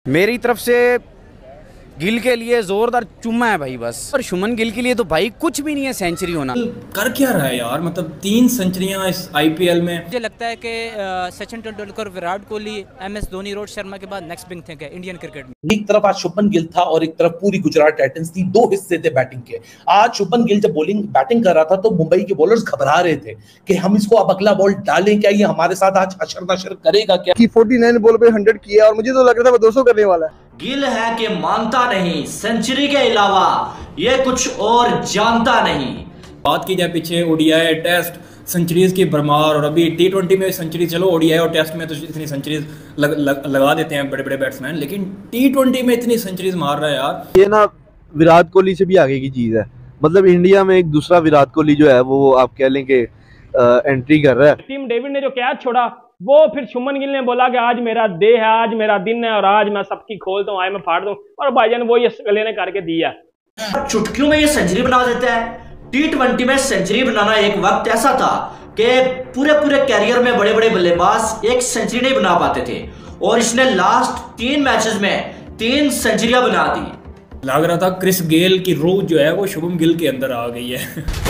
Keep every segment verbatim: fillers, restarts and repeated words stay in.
मेरी तरफ से गिल के लिए जोरदार चुम्मा है भाई बस। और शुभमन गिल के लिए तो भाई कुछ भी नहीं है सेंचुरी होना। कर क्या रहा है यार, मतलब तीन सेंचुरियां इस आईपीएल में। मुझे लगता है कि सचिन तेंदुलकर, विराट कोहली, एम एस धोनी, रोहित शर्मा के बाद नेक्स्ट बिग थिंग है इंडियन क्रिकेट में। एक तरफ आज शुभमन गिल था और एक तरफ पूरी गुजरात टाइटंस थी। दो हिस्से थे बैटिंग के। आज शुभमन गिल जब बॉलिंग बैटिंग कर रहा था तो मुंबई के बॉलर्स घबरा रहे थे कि हम इसको अब अगला बॉल डालें क्या, ये हमारे साथ आज अशर नशर करेगा क्या। कि उनचास बॉल पे हंड्रेड किया और मुझे तो लग रहा था वो दो सौ करने वाला है। गिल है कि मानता नहीं, सेंचुरी के अलावा ये कुछ और जानता नहीं। बात की जाए पीछे ओडीआई टेस्ट सेंचुरीज की भरमार, और अभी टी ट्वेंटी में सेंचुरी, चलो ओडीआई और टेस्ट में तो इतनी सेंचुरीज लग, लग, लगा देते हैं बड़े बड़े बैट्समैन, लेकिन टी ट्वेंटी में इतनी सेंचुरीज मार रहा है यार। ये ना विराट कोहली से भी आगे की चीज है। मतलब इंडिया में एक दूसरा विराट कोहली जो है वो आप कह लें कि एंट्री कर रहा है। टीम डेविड ने जो कैच छोड़ा वो फिर शुभमन गिल ने बोला कि आज मेरा डे है, आज मेरा दिन है और आज मैं सबकी खोलता हूँ, आज मैं फाड़ दूं, और भाईजान वो ये गले ने करके दिया। चुटकियों में ये सेंचुरी बना देता है। टी ट्वेंटी में सेंचुरी बनाना एक वक्त ऐसा था कि पूरे पूरे कैरियर में बड़े बड़े बल्लेबाज एक सेंचुरी नहीं बना पाते थे, और इसने लास्ट तीन मैचेस में तीन सेंचुरियां बना दी। लग रहा था क्रिस गेल की रूह जो है वो शुभम गिल के अंदर आ गई है।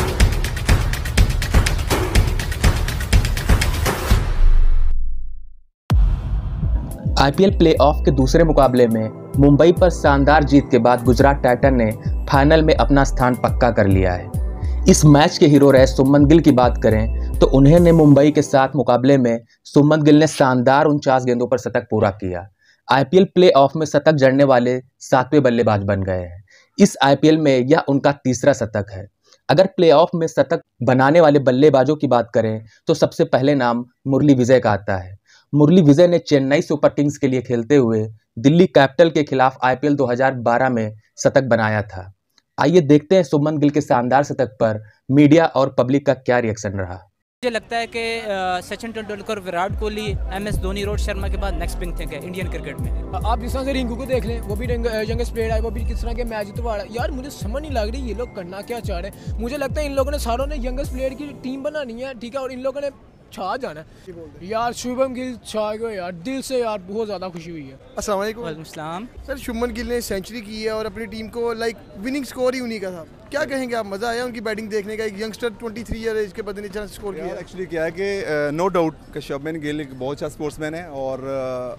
आईपीएल प्लेऑफ के दूसरे मुकाबले में मुंबई पर शानदार जीत के बाद गुजरात टाइटन ने फाइनल में अपना स्थान पक्का कर लिया है। इस मैच के हीरो रहे शुभमन गिल की बात करें तो उन्होंने मुंबई के साथ मुकाबले में शुभमन गिल ने शानदार उनचास गेंदों पर शतक पूरा किया। आईपीएल प्लेऑफ में शतक जड़ने वाले सातवें बल्लेबाज बन गए हैं। इस आईपीएल में यह उनका तीसरा शतक है। अगर प्लेऑफ में शतक बनाने वाले बल्लेबाजों की बात करें तो सबसे पहले नाम मुरली विजय का आता है। मुरली विजय ने चेन्नई सुपर किंग्स के लिए खेलते हुए दिल्ली कैपिटल के खिलाफ आईपीएल दो हज़ार बारह में शतक बनाया था। आइए देखते हैं शुभमन गिल के शानदार शतक पर मीडिया और पब्लिक का क्या रिएक्शन रहा। मुझे लगता है कि सचिन तेंदुलकर, विराट कोहली, एम एस धोनी, रोहित शर्मा के बाद नेक्स्ट बिग थिंग है इंडियन क्रिकेट में। आप जिस तरह से रिंकू को देख लें, वो भी यंगेस्ट प्लेयर है, वो भी किस तरह के मैच जितवा रहा है। यार मुझे समझ नहीं लग रही ये लोग करना क्या चाह रहे हैं। मुझे लगता है इन लोगों ने सारों ने यंगेस्ट प्लेयर की टीम बनानी है, ठीक है, और इन लोगों ने छा जाना है। यार शुभमन गिल छा गए यार, दिल से यार बहुत ज्यादा खुशी हुई है। अस्सलाम वालेकुम। वालेकुम सलाम। सर शुभमन गिल ने सेंचुरी की है और अपनी टीम को लाइक विनिंग स्कोर ही उन्हीं का था। क्या कहेंगे आप, मजा आया उनकी बैटिंग देखने का? एक यंगस्टर तेईस ईयर एज के बंदे ने अच्छा स्कोर किया। एक्चुअली क्या है कि नो डाउट कि शुभमन गिल एक बहुत अच्छा स्पोर्ट्समैन है और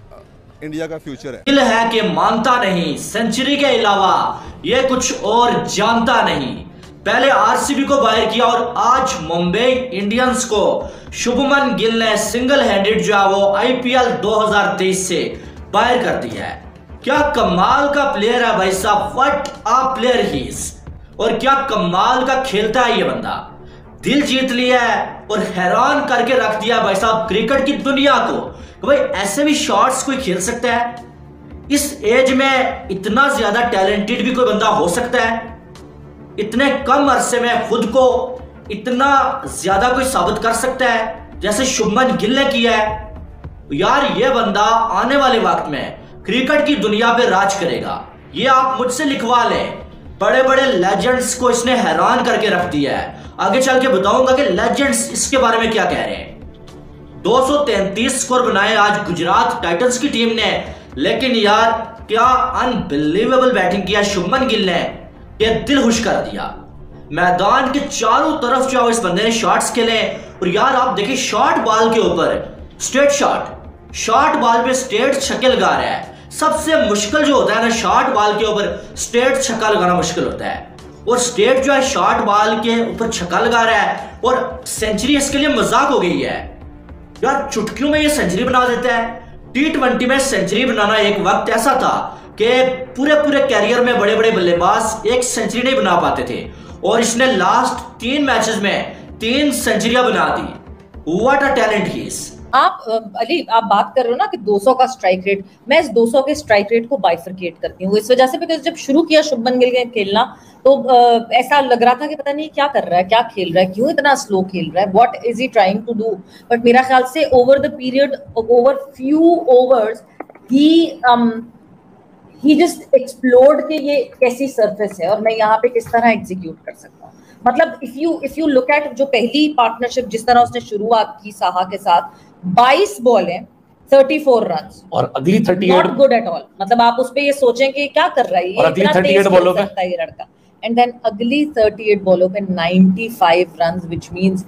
इंडिया का फ्यूचर है। गिल है कि मानता नहीं, सेंचुरी के अलावा ये कुछ और जानता नहीं। पहले आरसीबी को बाहर किया और आज मुंबई इंडियंस को शुभमन गिल ने सिंगल हैंडेड जो है वो आईपीएल दो हज़ार तेईस से बाहर कर दिया है। क्या कमाल का प्लेयर है भाई साहब, what a player he is. और क्या कमाल का खेलता है ये बंदा, दिल जीत लिया है और हैरान करके रख दिया भाई साहब क्रिकेट की दुनिया को। भाई ऐसे भी शॉट्स कोई खेल सकता है? इस एज में इतना ज्यादा टैलेंटेड भी कोई बंदा हो सकता है? इतने कम अरसे में खुद को इतना ज्यादा कोई साबित कर सकता है जैसे शुभमन गिल ने किया है? यार ये बंदा आने वाले वक्त में क्रिकेट की दुनिया पे राज करेगा, ये आप मुझसे लिखवा लें। बड़े बड़े लेजेंड्स को इसने हैरान करके रख दिया है। आगे चल के बताऊंगा कि लेजेंड्स इसके बारे में क्या कह रहे हैं। दो सौ तैंतीस स्कोर बनाए आज गुजरात टाइटंस की टीम ने, लेकिन यार क्या अनबिलीवेबल बैटिंग किया शुभमन गिल ने, ये दिल खुश कर दिया। मैदान के चारों तरफ जो इस बंदे ने शॉट्स खेले, और यार आप देखिए शॉर्ट बॉल के ऊपर स्ट्रेट शॉट, शॉर्ट बॉल पे स्ट्रेट छक्के लगा रहा है। सबसे मुश्किल जो होता है ना शॉर्ट बॉल के ऊपर स्ट्रेट छक्का लगाना मुश्किल होता है, और स्ट्रेट जो है शॉर्ट बॉल के ऊपर छक्का लगा रहा है और सेंचुरी इसके लिए मजाक हो गई है। यार चुटकियों में ये सेंचुरी बना देता है। टी ट्वेंटी में सेंचुरी बनाना एक वक्त ऐसा था कि पूरे पूरे कैरियर में बड़े बड़े बल्लेबाज एक सेंचुरी नहीं बना पाते थे, और इसने लास्ट तीन मैचेस में तीन सेंचुरियां बना दी। What a talent he is. आप अली आप बात कर रहे हो ना कि दो सौ का स्ट्राइक रेट, मैं इस दो सौ के स्ट्राइक रेट को बाइफरकेट करती हूँ इस वजह से, बिकॉज जब शुरू किया शुभमन गिल ने खेलना तो आ, ऐसा लग रहा था कि पता नहीं क्या कर रहा है, क्या खेल रहा है, क्यों इतना स्लो खेल रहा है, what is he trying to do. But मेरा ख्याल से over the period, over few overs he he just explored कि ये कैसी सरफेस है और मैं यहाँ पे किस तरह एग्जीक्यूट कर सकता हूँ। मतलब if you if you look at जो पहली पार्टनरशिप जिस तरह उसने शुरुआत की साहा के साथ, बाईस बॉल है, चौंतीस रन और अगली अड़तीस नॉट गुड एट ऑल। मतलब आप उस पे ये सोचें कि क्या कर रहा है ये, अगली अड़तीस बॉलों पे ये लड़का, एंड देन अगली अड़तीस बॉलों पे पचानवे run, which means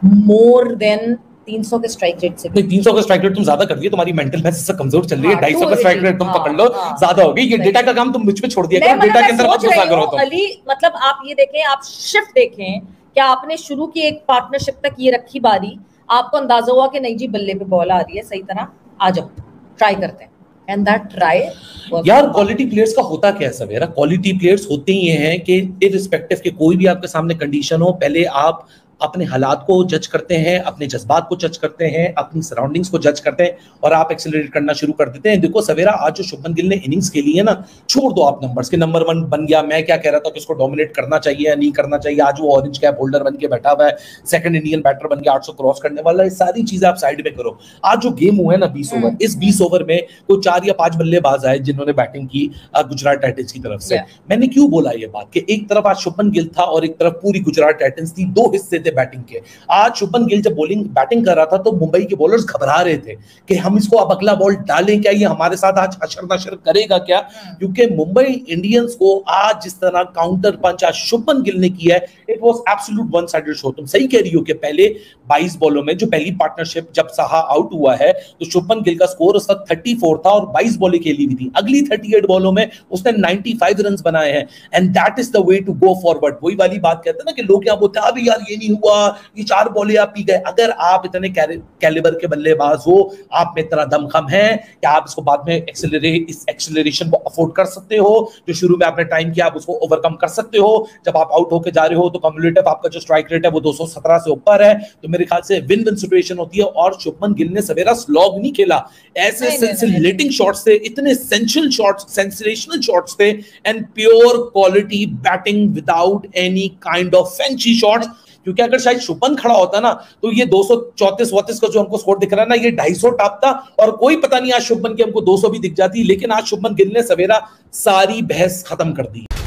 more than तीन सौ के स्ट्राइक रेट से। नहीं, तीन सौ का स्ट्राइक रेट तुम ज्यादा कर दिए, तुम्हारी मेंटल मैथ इससे कमजोर चल रही है। ढाई सौ का स्ट्राइक रेट तुम पकड़ लो, ज्यादा हो गई। ये डेटा का काम तुम मुझ पे छोड़ दिया करो, डेटा के अंदर मत घुसा करो तुम। अली मतलब आप ये देखें, आप शिफ्ट देखें, क्या आपने शुरू की एक पार्टनरशिप तक ये रखी बारी, आपको अंदाजा हुआ कि नहीं जी बल्ले पे बॉल आ रही है सही तरह, आ जाओ ट्राई करते हैं, एंड दैट ट्राई। यार क्वालिटी प्लेयर्स का होता क्या है सवेरा, क्वालिटी प्लेयर्स होते ही हैं कि इररिस्पेक्टिव के कोई भी आपके सामने कंडीशन हो, पहले आप अपने हालात को जज करते हैं, अपने जज्बात को जज करते हैं, अपनी सराउंडिंग्स को जज करते हैं और आप एक्सेलरेट करना शुरू कर देते हैं। देखो सवेरा, आज जो शुभमन गिल ने इनिंग्स खेली है ना, छोड़ दो आप नंबर्स के, नंबर वन बन गया, मैं क्या कह रहा था कि उसको डोमिनेट करना चाहिए या नहीं करना चाहिए, आज वो ऑरेंज कैप होल्डर बन के बैठा हुआ है, सेकंड इंडियन बैटर बन के आठ सौ क्रॉस करने वाला है, सारी चीजें आप साइड में करो। आज जो गेम हुआ है ना बीस ओवर, इस बीस ओवर में कोई चार या पांच बल्लेबाज आए जिन्होंने बैटिंग की गुजरात टाइटंस की तरफ से। मैंने क्यों बोला ये बात कि एक तरफ आज शुभमन गिल था और एक तरफ पूरी गुजरात टाइटंस थी, दो हिस्से थे बैटिंग के। आज शुभमन गिल जब बॉलिंग बैटिंग कर रहा था तो मुंबई के बॉलर्स घबरा रहे थे कि हम इसको अब अगला बॉल डालें क्या, ये हमारे साथ आज अशर नशर करेगा क्या, क्योंकि मुंबई इंडियंस को आज जिस तरह काउंटर पंच आज शुभमन गिल ने किया है, it was absolute one sided show. तुम सही कह रही हो कि पहले बाईस बॉलों में जो पहली पार्टनरशिप जब साहा आउट हुआ है तो शुभमन गिल का स्कोर उस वक्त चौंतीस था और बाईस बॉलें खेली हुई थी। अगली अड़तीस बॉलों में उसने पचानवे रन बनाए हैं, and that is the way to go forward. वही वाली बात कहते हैं ना कि लोग यहाँ बोलते हैं अभी यार ये नहीं हुआ, ये चार बॉलें आप पी गए। अगर आप इतने कैलिबर के बल्लेबाज हो, आप में इतना दमखम है कि आप इसको बाद में एक्सेलरेट इस एक्सेलरेशन को अफोर्ड कर सकते हो, जो शुरू में आपने टाइम किया आप उसको ओवरकम कर सकते हो। जब आप आउट होके जा रहे हो तो कम्युलेटिव आपका जो स्ट्राइक रेट है वो दो सौ सत्रह से ऊपर है, तो मेरे ख्याल से विन विन सिचुएशन होती है। और शुभमन गिल ने सवेरा स्लॉग नहीं खेला, ऐसे सेंसिलेटिंग शॉट्स थे, इतने एसेंशियल शॉट्स, सेंसेशनल शॉट्स थे, and pure quality batting without any kind of fancy shots. क्योंकि अगर शायद शुभमन खड़ा होता ना तो ये दो सौ चौंतीस वौतीस का जो हमको स्कोर दिख रहा है ना, ये ढाई सौ टापता और कोई पता नहीं आज शुभमन की हमको दो सौ भी दिख जाती। लेकिन आज शुभमन गिल ने सवेरा सारी बहस खत्म कर दी।